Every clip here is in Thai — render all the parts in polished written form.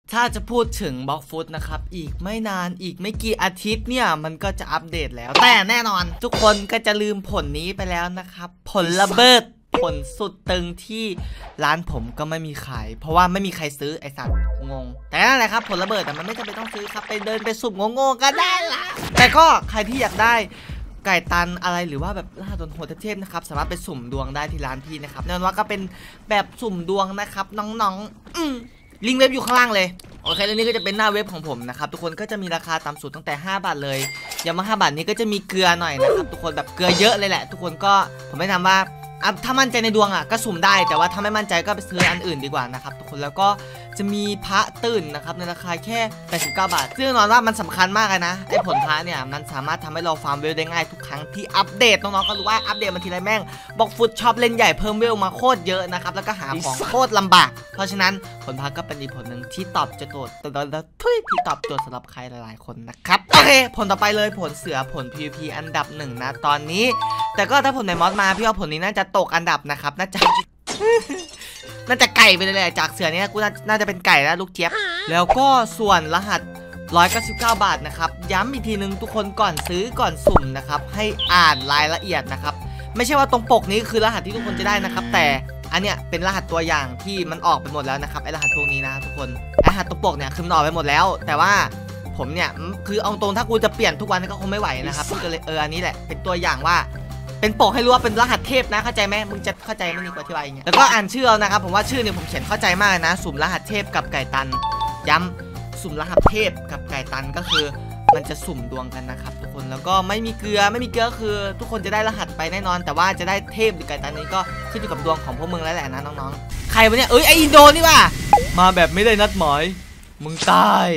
ถ้าจะพูดถึงบล็อกฟุตนะครับอีกไม่นานอีกไม่กี่อาทิตย์เนี่ยมันก็จะอัปเดตแล้วแต่แน่นอนทุกคนก็จะลืมผลนี้ไปแล้วนะครับผลระเบิดผลสุดตึงที่ร้านผมก็ไม่มีขายเพราะว่าไม่มีใครซื้อไอสัตว์งงแต่นั่นแหละครับผลระเบิดแต่มันไม่จำเป็นต้องซื้อครับไปเดินไปสุ่มงงๆก็ได้ละแต่ก็ใครที่อยากได้ไก่ตันอะไรหรือว่าแบบล่าโดนโหดเทพนะครับสามารถไปสุ่มดวงได้ที่ร้านพี่นะครับแน่นอนว่าก็เป็นแบบสุ่มดวงนะครับน้องๆลิงก์เว็บอยู่ข้างล่างเลยโอเคแล้วนี่ก็จะเป็นหน้าเว็บของผมนะครับทุกคนก็จะมีราคาต่ำสุดตั้งแต่5 บาทเลยอย่างมา5 บาทนี้ก็จะมีเกลือหน่อยนะครับทุกคนแบบเกลือเยอะเลยแหละทุกคนก็ผมแนะนำว่าถ้ามั่นใจในดวงก็สุ่มได้แต่ว่าถ้าไม่มั่นใจก็ไปซื้ออันอื่นดีกว่านะครับทุกคนแล้วก็จะมีพระตื่นนะครับในราคาแค่89 บาทซึ่งแน่นอนว่ามันสำคัญมากเลยนะไอ้ผลพระเนี่ยมันสามารถทำให้เราฟาร์มเวลได้ง่ายทุกครั้งที่อัปเดตน้องๆก็รู้ว่าอัปเดตมันทีไรแม่งบอกฟุตชอบเล่นใหญ่เพิ่มเวลมาโคตรเยอะนะครับแล้วก็หาของโคตรลำบากเพราะฉะนั้นผลพระก็เป็นอีกผลหนึ่งที่ตอบโจทย์ที่ตอบโจทย์สำหรับใครหลายๆคนนะครับโอเคผลต่อไปเลยผลเสือผล PVP อันดับ1นะตอนนี้แต่ก็ถ้าผลในมอสมาพี่ว่าผลนี้น่าจะตกอันดับนะครับน่าจะไก่ไปเลยแหละจากเสือนี้กูน่าจะเป็นไก่แล้วลูกเจี๊ยบแล้วก็ส่วนรหัส199 บาทนะครับย้ำอีกทีนึงทุกคนก่อนซื้อก่อนสุ่มนะครับให้อ่านรายละเอียดนะครับไม่ใช่ว่าตรงปกนี้คือรหัสที่ทุกคนจะได้นะครับแต่อันเนี้ยเป็นรหัสตัวอย่างที่มันออกไปหมดแล้วนะครับไอรหัสพวกนี้นะทุกคนรหัสตัวปกเนี่ยคือมันออกไปหมดแล้วแต่ว่าผมเนี่ยคือเอาตรงถ้ากูจะเปลี่ยนทุกวันก็คงไม่ไหวนะครับก็เลยอันนี้แหละเป็นตัวอย่างว่าเป็นปกให้รู้ว่าเป็นรหัสเทพนะเข้าใจไหมมึงจะเข้าใจไม่ดีกว่าที่ว่าอย่างเงี้ยแล้วก็อ่านชื่อเอานะครับผมว่าชื่อเนี่ยผมเขียนเข้าใจมากนะสุ่มรหัสเทพกับไก่ตันย้ำสุ่มรหัสเทพกับไก่ตันก็คือมันจะสุ่มดวงกันนะครับทุกคนแล้วก็ไม่มีเกลือคือทุกคนจะได้รหัสไปแน่นอนแต่ว่าจะได้เทพหรือไก่ตันนี้ก็ขึ้นอยู่กับดวงของพวกมึงแล้วแหละนะน้องๆใครวะเนี่ยไออินโดนี่ว่ะมาแบบไม่ได้นัดหมายมึงตาย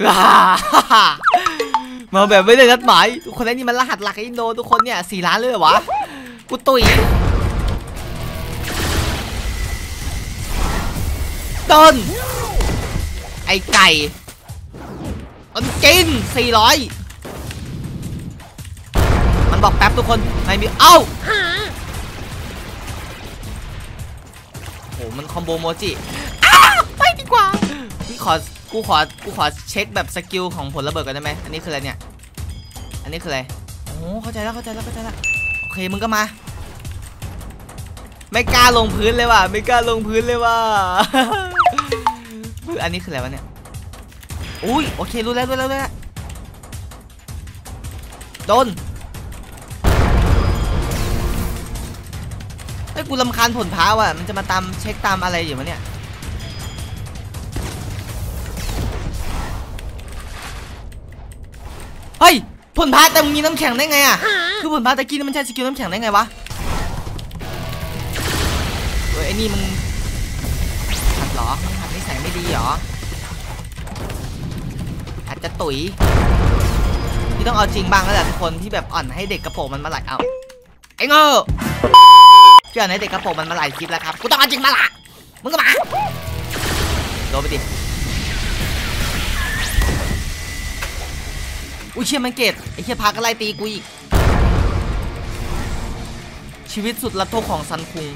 มาแบบไม่ได้นัดหมายทุกคนนี่มันรหัสหลักอินโดทุกคนเนี่ย4 ล้านเลยเหรอวะกูตุยต้นไอไก่ต้นกิน400มันบอกแป๊บทุกคนไม่มีเอ้าโหมันคอมโบโมจิไปดีกว่าพี่กูขอเช็คแบบสกิลของผลระเบิดกันได้ไหมอันนี้คืออะไรเนี่ยอันนี้คืออะไรโอ้เข้าใจแล้วโอเคมึงก็มาไม่กล้าลงพื้นเลยว่ะอันนี้คืออะไรวะเนี่ยอุ้ยโอเครู้แล้วโดนไอ้กูรำคาญผลพาว่ะมันจะมาตามเช็คตามอะไรอยู่วะเนี่ยเฮ้ยผลพาแต่มึงมีน้ำแข็งได้ไงอ่ะคือผลพาตะกี้มันใช้สกิลน้ำแข็งได้ไงวะเฮ้ยไอ้นี่มึงหัดเหรอหัดนิสัยไม่ดีเหรออาจจะตุ๋ยที่ต้องเอาจริงบ้างแล้วแหละทุกคนที่แบบอ่อนให้เด็กกระโปรงมันมาไหลเอาไอ้เงอที่อ่อนให้เด็กกระโปรงมันมาไหลคลิปแล้วครับกูต้องเอาจริงมาละมึงก็มาโดนไปดิอุ้ยเชี่ยมันเกตไอ้เชี่ยพาก็ไล่ตีกูอีกชีวิตสุดระทกของซันคุง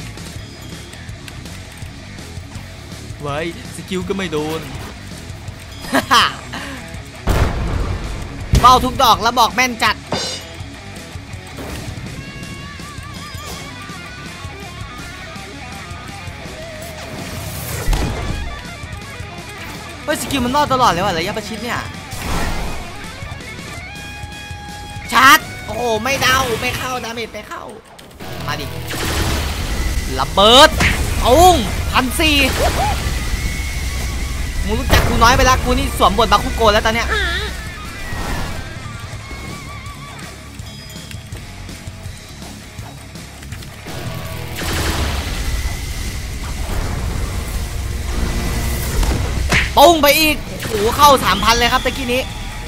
ไว้สกิลก็ไม่โดนเบ้าทุกดอกแล้วบอกแม่นจัดเฮ้ยสกิลมันรอดตลอดเลยว่ะระยะประชิดเนี่ยชาร์จโอ้โหไม่เดาไม่เข้าดาเมจไม่เข้ามาดิระเบิดตุ้ง1,400มึงรู้จักกูน้อยไปละกูนี่สวมบทบาคุโกะแล้วตอนเนี้ยปุ้งไปอีกโอ้โหเข้า 3,000 เลยครับตะกี้นี้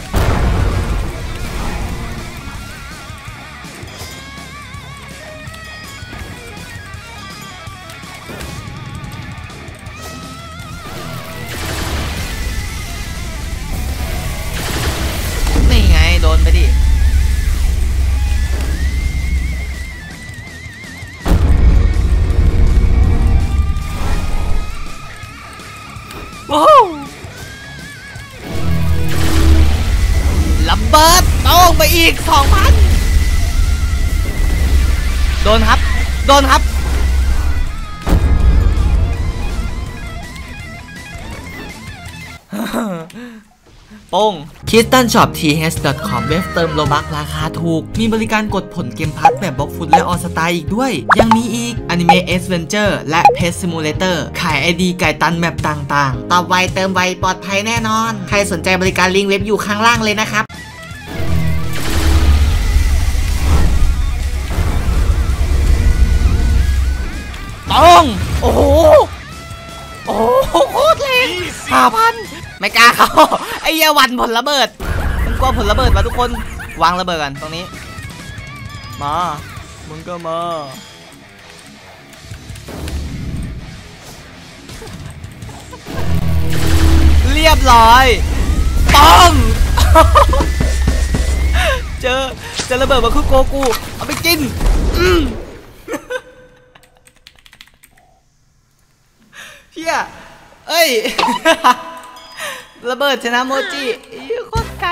โดนไปดิว้าวไปอีก 2,000 โดนครับโดนครับโป้ง KristanShopTH.com เว็บเติมโลบัคราคาถูกมีบริการกดผลเกมพัทแบบบล็อกฟุตและออสตาอีกด้วยยังมีอีก Anime Adventure และ Pet Simulator ขาย ID ไก่ตันแมปต่างๆตอบไวเติมไวปลอดภัยแน่นอนใครสนใจบริการลิงก์เว็บอยู่ข้างล่างเลยนะครับป้องโอ้โหโอ้โหโคตรแรง5,000ไม่กล้าเข้าไอ้เหี้ยวันผลระเบิดมันกลัวผลระเบิดมาทุกคนวางระเบิดกันตรงนี้มามึงก็มาเรียบร้อยป้องเจอระเบิดมาคือโกกูเอาไปกินเฮียเอ้ยระเบิดชนะโมจิโคตรไก่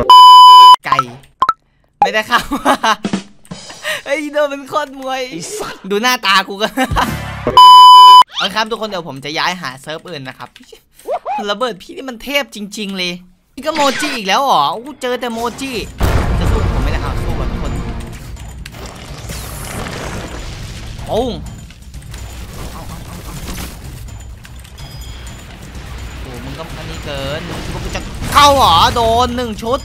ไม่ได้เข้าไอ้โดนเป็นโคตรมวยดูหน้าตากูกันเอาครับทุกคนเดี๋ยวผมจะย้ายหาเซิร์ฟอื่นนะครับระเบิดพี่นี่มันเทพจริงๆเลยนี่ก็โมจิอีกแล้วเหรอกูเจอแต่โมจิจะสู้ผมไม่ได้เอาสู้กับทุกคนโอ้มึงก็อันนี้เกินมึงจะเข้าเหรอโดน1 ชุด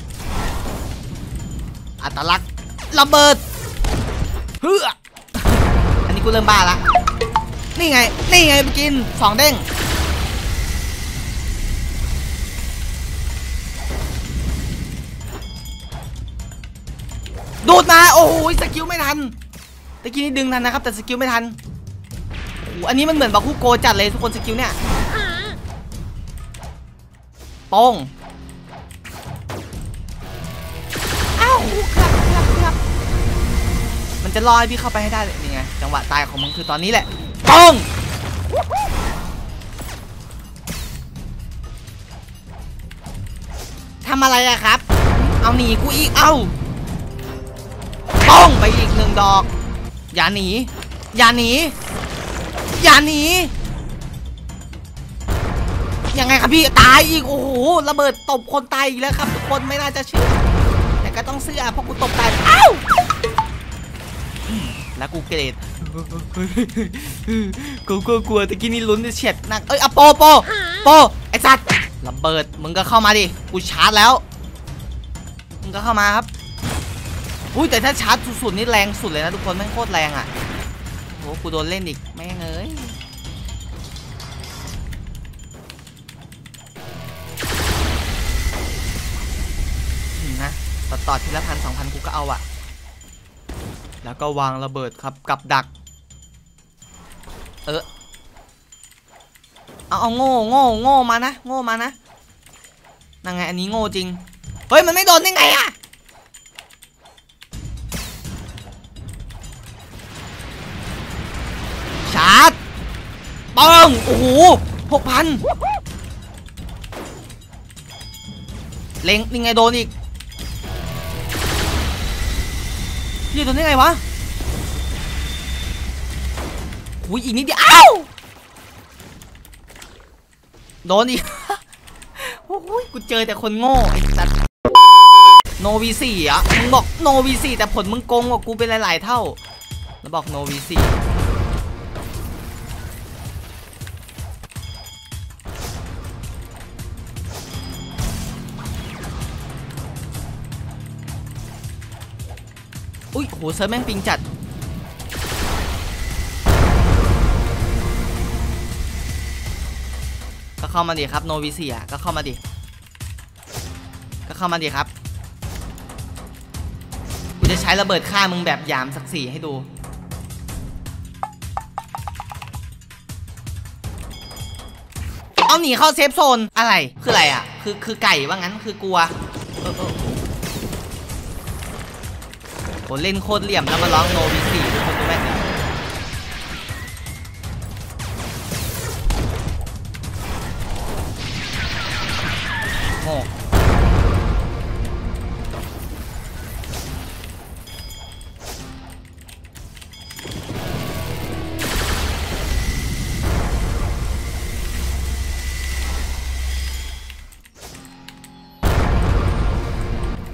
อัตลักษณ์ระเบิดเฮ้ออันนี้กูเริ่มบ้าละนี่ไงไปกิน2 เด้งดูดมาโอ้โหสกิลไม่ทันตะกี้นี่ดึงทันนะครับแต่สกิลไม่ทันโอ้อันนี้มันเหมือนบาคุโกจัดเลยทุกคนสกิลเนี่ยป้องอ้าวครับมันจะรอให้พี่เข้าไปให้ได้เลยนี่ไงจังหวะตายของมึงคือตอนนี้แหละป้องทำอะไรอะครับเอาหนีกูอีกเอ้าป้องไปอีก1 ดอกอย่าหนียังไงครับพี่ตายอีกโอ้โหระเบิดตบคนตายอีกแล้วครับทุกคนไม่น่าจะเชื่อแต่ก็ต้องเชื่อเพราะกูตบตายเอ้าแล้วกูเกรดกูกลัวตะกี้นี่ลุ้นจะเฉียดนักเอ้ยอะโปไอ้สัตว์ระเบิดมึงก็เข้ามาดิกูชาร์จแล้วมึงก็เข้ามาครับอุ้ยแต่ถ้าชาร์จสุดๆนี่แรงสุดเลยนะทุกคนแม่งโคตรแรงอ่ะโอ้กูโดนเล่นอีกแม่งเอ้ยนะต่อทีละ1,000-2,000กูก็เอาอะแล้วก็วางระเบิดครับกับดักเอาโง่มานะนั่งไงอันนี้โง่จริงเฮ้ยมันไม่โดนได้ไงอะชาร์จปังโอ้โห6,000เล็งยังไงโดนอีกพี่โดนได้ไงวะอุ้ยอีกนิดเดียวอ้าวโดนอีกโอ้ยกูเจอแต่คนโง่ไอ้สัตว์โนวี4อ่ะมึงบอกโนวี4แต่ผลมึงโกงกว่ากูเป็นหลายๆเท่าแล้วบอกโนวี4อุ้ยโหเซิร์ฟแม่งปิงจัดก็เข้ามาดิครับโนวิเซียก็เข้ามาดิครับกูจะใช้ระเบิดฆ่ามึงแบบยามศักดิ์ศรีให้ดูเอาหนีเข้าเซฟโซนอะไรคืออะไรอ่ะคือไก่ว่างั้นคือกลัวโหเล่นโคตรเหลี่ยมแล้วมาร้องโนวิสี่ทุกคนดูแม่โง่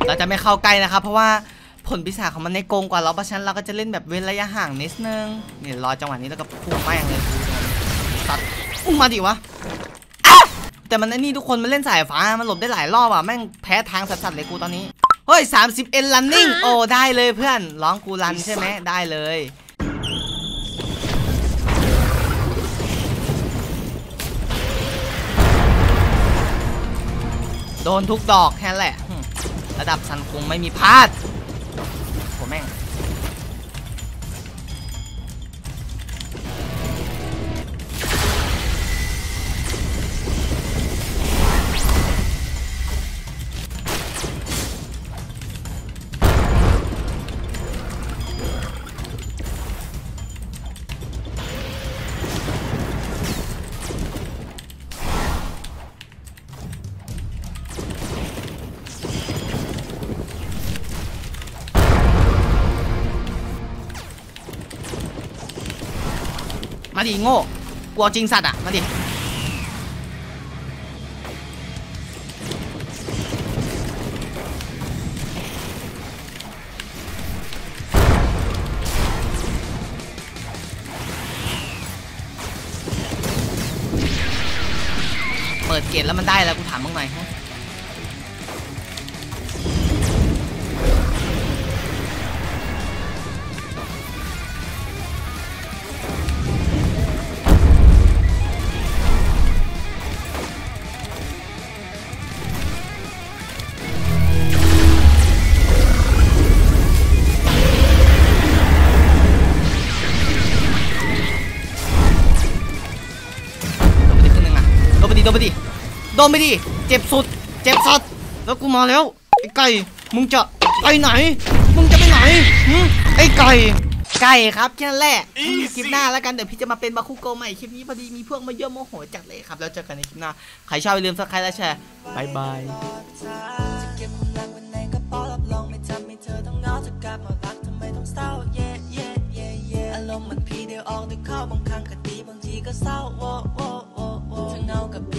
เราจะไม่เข้าใกล้นะครับเพราะว่าผลปีศาจของมันในโกงกว่าเราเพราะฉะนั้นเราก็จะเล่นแบบเว้นระยะห่างนิดนึงนี่รอจังหวะนี้แล้วก็พุ่งแม่งเลยตัดมาดิวะแต่มันไอ้นี่ทุกคนมันเล่นสายฟ้ามันหลบได้หลายรอบอ่ะแม่งแพ้ทางสัสๆเลยกูตอนนี้เฮ้ย30 N running โอ้ได้เลยเพื่อนร้องกูรันใช่ไหมได้เลยโดนทุกดอกแค่แหละระดับซันคงไม่มีพลาดโหแม่งมาดิโง่กลัวจริงสัตว์อ่ะมาดิเปิดเกตแล้วมันได้แล้วกูถามมึงหน่อยฮะโดนไปดิเจ็บสุดแล้วกูมาแล้วไอ้ไก่มึงจะไปไหนไอ้ไก่ครับแค่นั้นแหละคลิปหน้าแล้วกันเดี๋ยวพี่จะมาเป็นบาคุโกใหม่คลิปนี้พอดีมีพวกมาเยอะโมโหจัดเลยครับแล้วเจอกันในคลิปหน้าใครชอบอย่าลืมซับสไครต์และแชร์บายบายอารมณ์มันพีเดียวออกด้วยข้าวบางครั้งก็ดีบางทีก็เศร้าเธอเงากับ